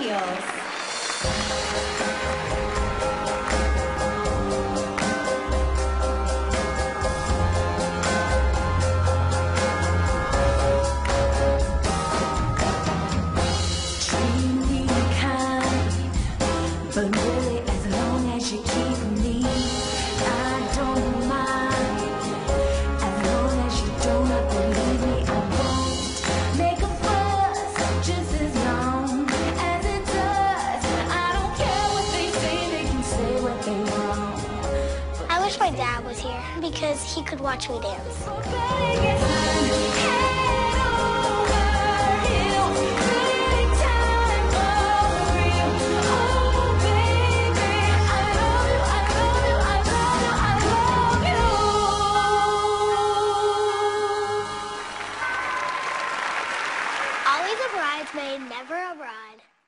Wheels. Treat me kind, but really as long as you keep me, I don't mind. As long as you don't have to leave me, I won't make a fuss just as long as it does. I don't care what they say, they can say what they want. I wish my dad was here because he could watch me dance. Always a bridesmaid, never a bride.